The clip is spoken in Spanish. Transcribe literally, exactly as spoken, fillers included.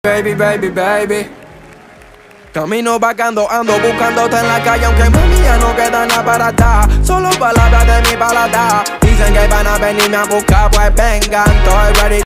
Baby, baby, baby. Camino vagando, ando buscándote en la calle, aunque mami ya no queda nada para atrás. Solo palabras de mi paladar. Dicen que van a venirme a buscar, pues vengan, estoy ready.